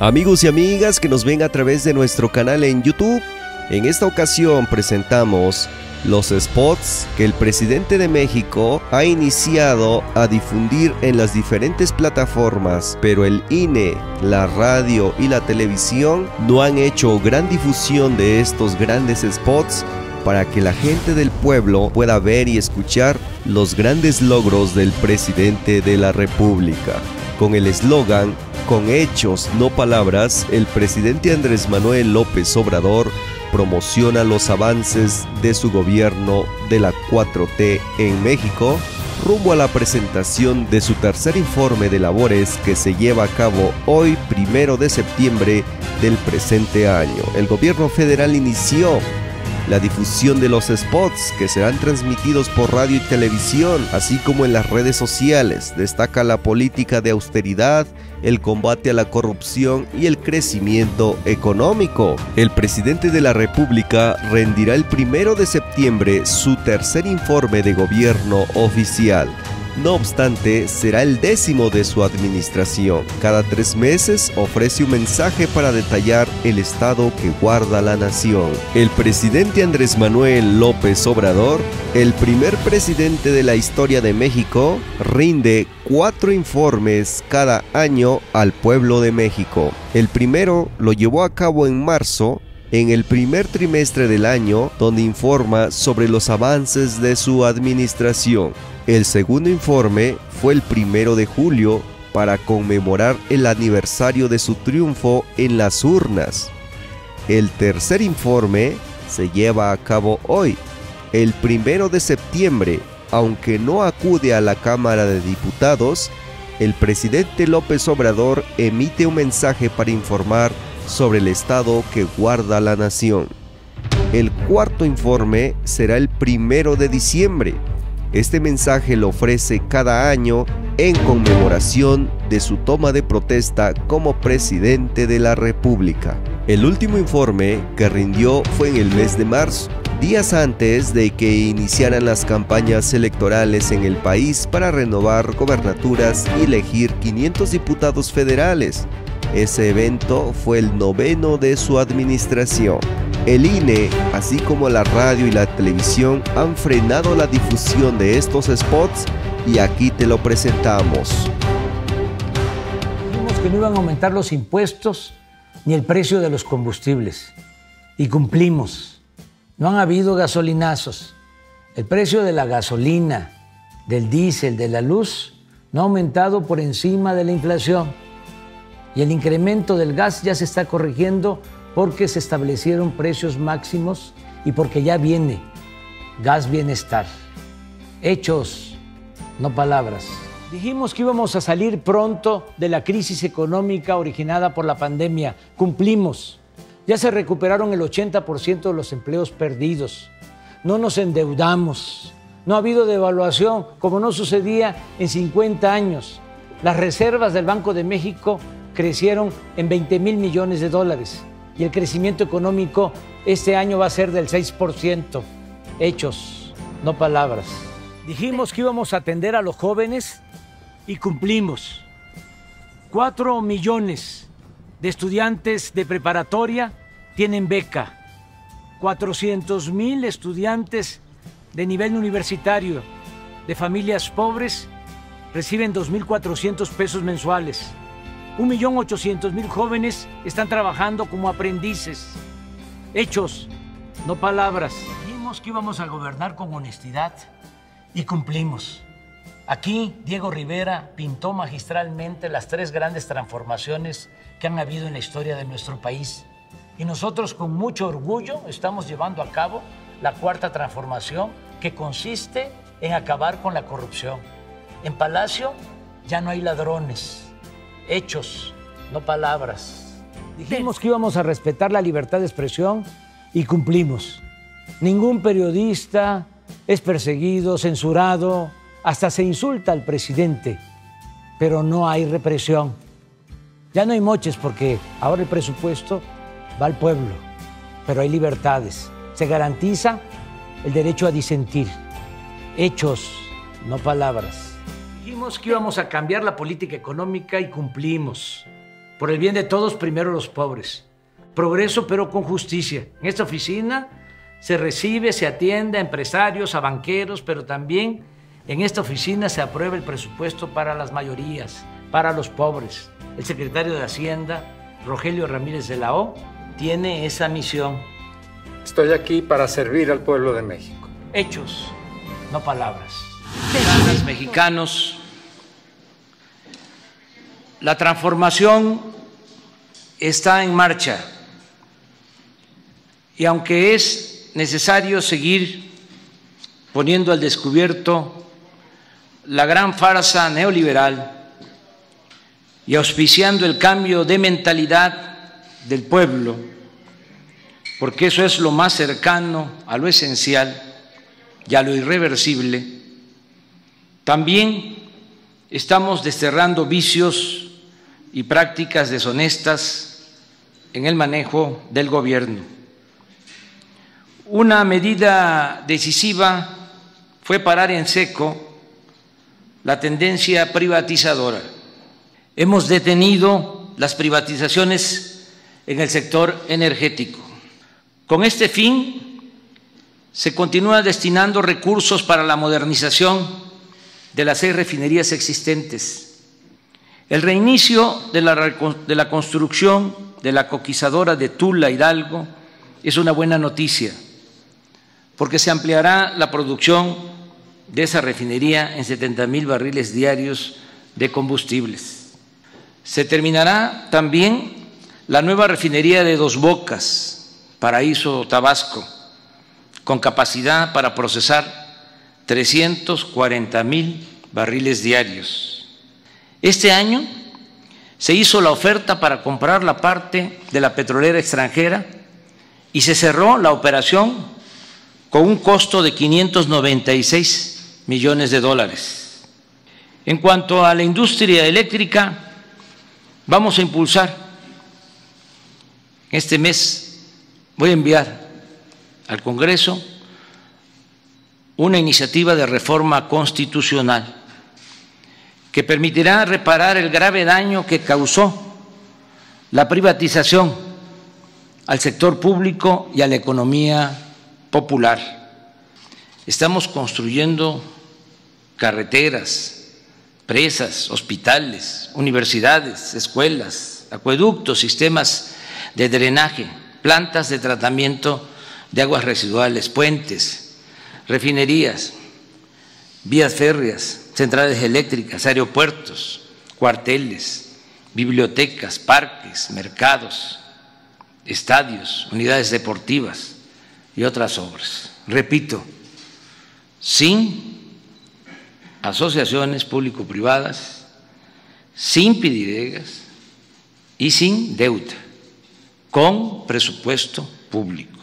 Amigos y amigas que nos ven a través de nuestro canal en YouTube, en esta ocasión presentamos los spots que el presidente de México ha iniciado a difundir en las diferentes plataformas, pero el INE, la radio y la televisión no han hecho gran difusión de estos grandes spots para que la gente del pueblo pueda ver y escuchar los grandes logros del presidente de la República. Con el eslogan "Con hechos, no palabras", el presidente Andrés Manuel López Obrador promociona los avances de su gobierno de la 4T en México, rumbo a la presentación de su tercer informe de labores que se lleva a cabo hoy, 1 de septiembre del presente año. El gobierno federal inició la difusión de los spots que serán transmitidos por radio y televisión, así como en las redes sociales. Destaca la política de austeridad, el combate a la corrupción y el crecimiento económico. El presidente de la República rendirá el 1 de septiembre su tercer informe de gobierno oficial. No obstante, será el 10º de su administración. Cada 3 meses ofrece un mensaje para detallar el estado que guarda la nación. El presidente Andrés Manuel López Obrador, el primer presidente de la historia de México, rinde 4 informes cada año al pueblo de México. El primero lo llevó a cabo en marzo, en el primer trimestre del año, donde informa sobre los avances de su administración. El segundo informe fue el 1 de julio para conmemorar el aniversario de su triunfo en las urnas. El tercer informe se lleva a cabo hoy, el 1 de septiembre, aunque no acude a la Cámara de Diputados. El presidente López Obrador emite un mensaje para informar sobre el estado que guarda la nación. El cuarto informe será el 1 de diciembre. Este mensaje lo ofrece cada año en conmemoración de su toma de protesta como presidente de la República. El último informe que rindió fue en el mes de marzo, días antes de que iniciaran las campañas electorales en el país para renovar gobernaturas y elegir 500 diputados federales. Ese evento fue el 9º de su administración. El INE, así como la radio y la televisión, han frenado la difusión de estos spots y aquí te lo presentamos. Dijimos que no iban a aumentar los impuestos ni el precio de los combustibles y cumplimos. No han habido gasolinazos. El precio de la gasolina, del diésel, de la luz no ha aumentado por encima de la inflación. Y el incremento del gas ya se está corrigiendo porque se establecieron precios máximos y porque ya viene gas bienestar. Hechos, no palabras. Dijimos que íbamos a salir pronto de la crisis económica originada por la pandemia. Cumplimos. Ya se recuperaron el 80% de los empleos perdidos. No nos endeudamos. No ha habido devaluación como no sucedía en 50 años. Las reservas del Banco de México crecieron en 20,000 millones de dólares y el crecimiento económico este año va a ser del 6%. Hechos, no palabras. Dijimos que íbamos a atender a los jóvenes y cumplimos. 4 millones de estudiantes de preparatoria tienen beca. 400,000 estudiantes de nivel universitario de familias pobres reciben 2,400 pesos mensuales. 1,800,000 jóvenes están trabajando como aprendices. Hechos, no palabras. Dijimos que íbamos a gobernar con honestidad y cumplimos. Aquí Diego Rivera pintó magistralmente las 3 grandes transformaciones que han habido en la historia de nuestro país. Y nosotros con mucho orgullo estamos llevando a cabo la 4ª transformación, que consiste en acabar con la corrupción. En Palacio ya no hay ladrones. Hechos, no palabras. Dijimos que íbamos a respetar la libertad de expresión y cumplimos. Ningún periodista es perseguido, censurado, hasta se insulta al presidente, pero no hay represión. Ya no hay moches porque ahora el presupuesto va al pueblo, pero hay libertades. Se garantiza el derecho a disentir. Hechos, no palabras. Dijimos que íbamos a cambiar la política económica y cumplimos. Por el bien de todos, primero los pobres. Progreso, pero con justicia. En esta oficina se recibe, se atiende a empresarios, a banqueros, pero también en esta oficina se aprueba el presupuesto para las mayorías, para los pobres. El secretario de Hacienda, Rogelio Ramírez de la O, tiene esa misión. Estoy aquí para servir al pueblo de México. Hechos, no palabras. Ciudadanos mexicanos, la transformación está en marcha y aunque es necesario seguir poniendo al descubierto la gran farsa neoliberal y auspiciando el cambio de mentalidad del pueblo, porque eso es lo más cercano a lo esencial y a lo irreversible, también estamos desterrando vicios y prácticas deshonestas en el manejo del gobierno. Una medida decisiva fue parar en seco la tendencia privatizadora. Hemos detenido las privatizaciones en el sector energético. Con este fin, se continúa destinando recursos para la modernización de las 6 refinerías existentes. El reinicio de la construcción de la coquizadora de Tula Hidalgo es una buena noticia, porque se ampliará la producción de esa refinería en 70,000 barriles diarios de combustibles. Se terminará también la nueva refinería de Dos Bocas, Paraíso, Tabasco, con capacidad para procesar 340,000 barriles diarios. Este año se hizo la oferta para comprar la parte de la petrolera extranjera y se cerró la operación con un costo de 596 millones de dólares. En cuanto a la industria eléctrica, vamos a impulsar. Este mes voy a enviar al Congreso una iniciativa de reforma constitucional que permitirá reparar el grave daño que causó la privatización al sector público y a la economía popular. Estamos construyendo carreteras, presas, hospitales, universidades, escuelas, acueductos, sistemas de drenaje, plantas de tratamiento de aguas residuales, puentes, refinerías, vías férreas, centrales eléctricas, aeropuertos, cuarteles, bibliotecas, parques, mercados, estadios, unidades deportivas y otras obras. Repito, sin asociaciones público-privadas, sin pidiregas y sin deuda, con presupuesto público.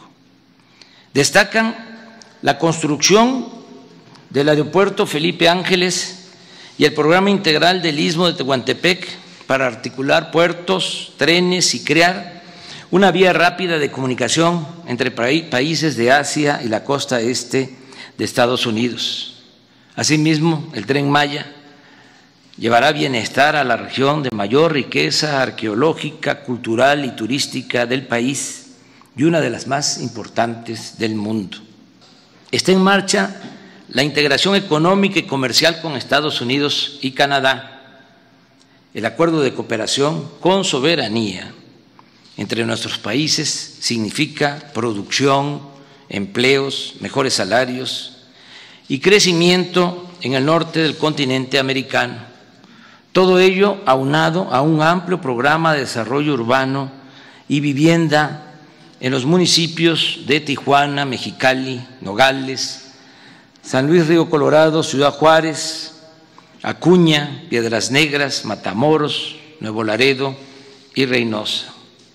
Destacan la construcción del aeropuerto Felipe Ángeles y el programa integral del Istmo de Tehuantepec para articular puertos, trenes y crear una vía rápida de comunicación entre países de Asia y la costa este de Estados Unidos. Asimismo, el Tren Maya llevará bienestar a la región de mayor riqueza arqueológica, cultural y turística del país y una de las más importantes del mundo. Está en marcha la integración económica y comercial con Estados Unidos y Canadá, el acuerdo de cooperación con soberanía entre nuestros países significa producción, empleos, mejores salarios y crecimiento en el norte del continente americano. Todo ello aunado a un amplio programa de desarrollo urbano y vivienda en los municipios de Tijuana, Mexicali, Nogales, San Luis Río Colorado, Ciudad Juárez, Acuña, Piedras Negras, Matamoros, Nuevo Laredo y Reynosa.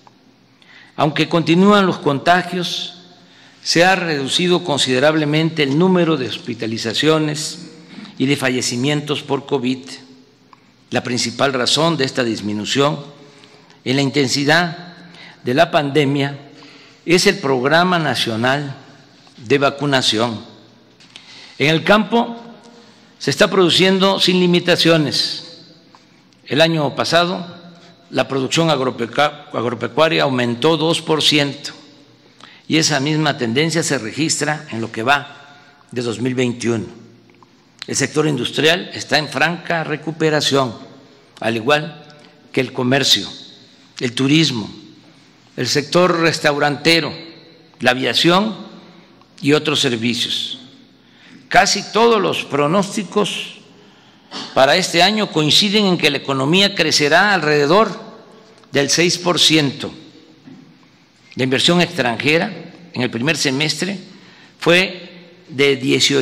Aunque continúan los contagios, se ha reducido considerablemente el número de hospitalizaciones y de fallecimientos por COVID. La principal razón de esta disminución en la intensidad de la pandemia es el Programa Nacional de Vacunación. En el campo se está produciendo sin limitaciones. El año pasado la producción agropecuaria aumentó 2%, y esa misma tendencia se registra en lo que va de 2021. El sector industrial está en franca recuperación, al igual que el comercio, el turismo, el sector restaurantero, la aviación y otros servicios. Casi todos los pronósticos para este año coinciden en que la economía crecerá alrededor del 6%. La inversión extranjera en el primer semestre fue de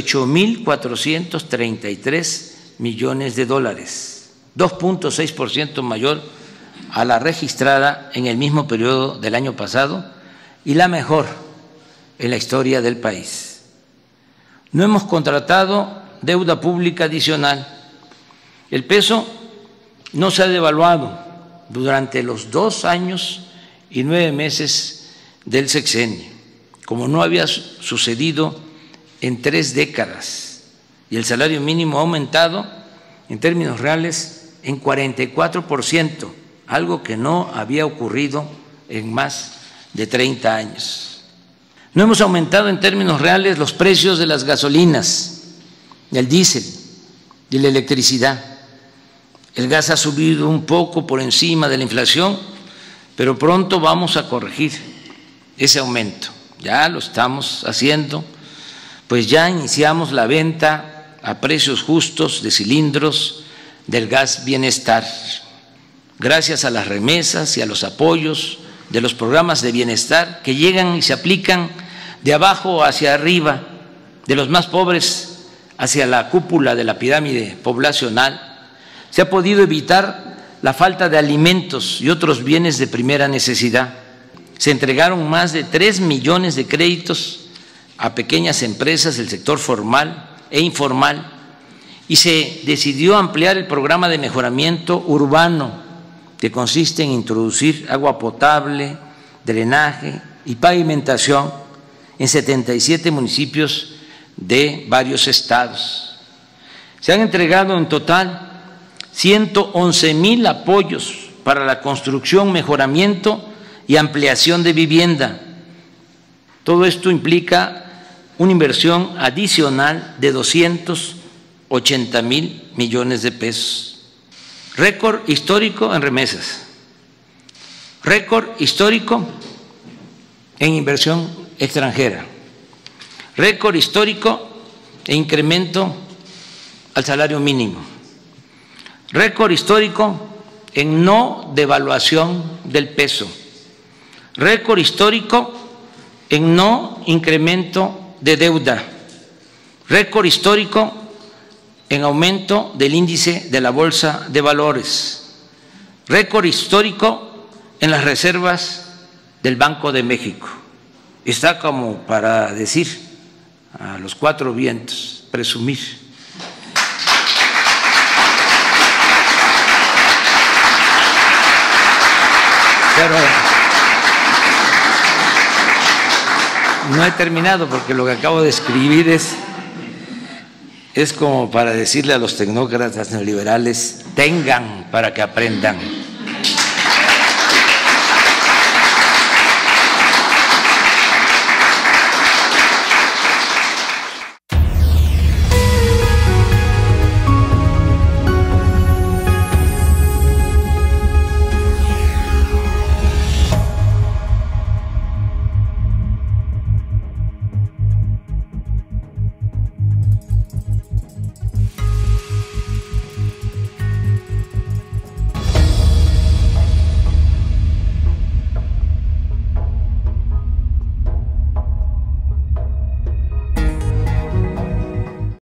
18.433 millones de dólares, 2.6% mayor a la registrada en el mismo periodo del año pasado y la mejor en la historia del país. No hemos contratado deuda pública adicional. El peso no se ha devaluado durante los 2 años y 9 meses del sexenio, como no había sucedido en 3 décadas, y el salario mínimo ha aumentado en términos reales en 44%, algo que no había ocurrido en más de 30 años. No hemos aumentado en términos reales los precios de las gasolinas, el diésel y la electricidad. El gas ha subido un poco por encima de la inflación, pero pronto vamos a corregir ese aumento. Ya lo estamos haciendo, pues ya iniciamos la venta a precios justos de cilindros del gas Bienestar. Gracias a las remesas y a los apoyos de los programas de bienestar que llegan y se aplican de abajo hacia arriba, de los más pobres hacia la cúpula de la pirámide poblacional, se ha podido evitar la falta de alimentos y otros bienes de primera necesidad. Se entregaron más de 3 millones de créditos a pequeñas empresas del sector formal e informal y se decidió ampliar el programa de mejoramiento urbano, que consiste en introducir agua potable, drenaje y pavimentación en 77 municipios de varios estados. Se han entregado en total 111,000 apoyos para la construcción, mejoramiento y ampliación de vivienda. Todo esto implica una inversión adicional de 280,000 millones de pesos. Récord histórico en remesas, récord histórico en inversión extranjera, récord histórico en incremento al salario mínimo, récord histórico en no devaluación del peso, récord histórico en no incremento de deuda, récord histórico en aumento del índice de la Bolsa de Valores, récord histórico en las reservas del Banco de México. Está como para decir a los 4 vientos, presumir. Pero no he terminado porque lo que acabo de escribir es como para decirle a los tecnócratas neoliberales: tengan para que aprendan.